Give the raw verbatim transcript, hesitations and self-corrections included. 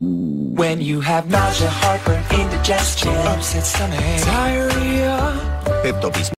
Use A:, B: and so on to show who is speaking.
A: When you have nausea, heartburn, indigestion, upset stomach, diarrhea, PEPTO Bismol